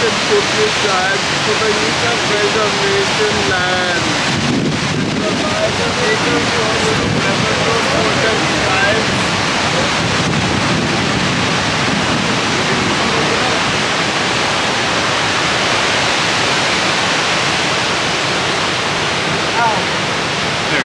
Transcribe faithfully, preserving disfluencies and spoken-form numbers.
and put your flags for the Utah Preservation Land.